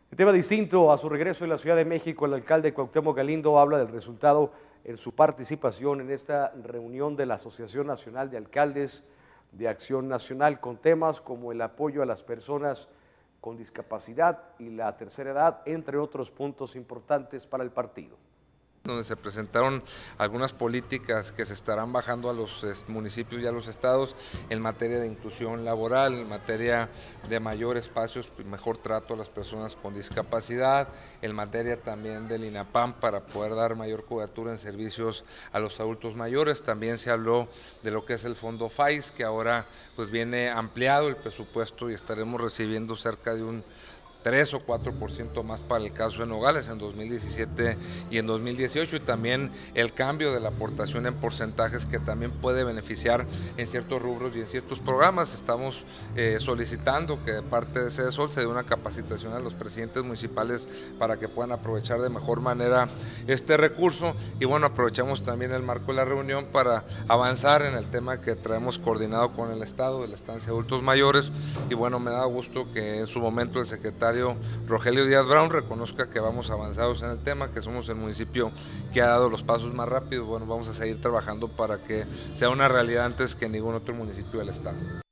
En tema distinto, a su regreso en la Ciudad de México, el alcalde Cuauhtémoc Galindo habla del resultado en su participación en esta reunión de la Asociación Nacional de Alcaldes de Acción Nacional con temas como el apoyo a las personas con discapacidad y la tercera edad, entre otros puntos importantes para el partido. Donde se presentaron algunas políticas que se estarán bajando a los municipios y a los estados en materia de inclusión laboral, en materia de mayor espacios y mejor trato a las personas con discapacidad, en materia también del INAPAM para poder dar mayor cobertura en servicios a los adultos mayores. También se habló de lo que es el fondo FAIS, que ahora pues viene ampliado el presupuesto y estaremos recibiendo cerca de un 3 o 4% más para el caso de Nogales en 2017 y en 2018, y también el cambio de la aportación en porcentajes que también puede beneficiar en ciertos rubros y en ciertos programas. Estamos solicitando que de parte de CEDESOL se dé una capacitación a los presidentes municipales para que puedan aprovechar de mejor manera este recurso, y bueno, aprovechamos también el marco de la reunión para avanzar en el tema que traemos coordinado con el Estado de la estancia de adultos mayores, y bueno, me da gusto que en su momento el secretario Rogelio Díaz Brown reconozca que vamos avanzados en el tema, que somos el municipio que ha dado los pasos más rápidos. Bueno, vamos a seguir trabajando para que sea una realidad antes que ningún otro municipio del estado.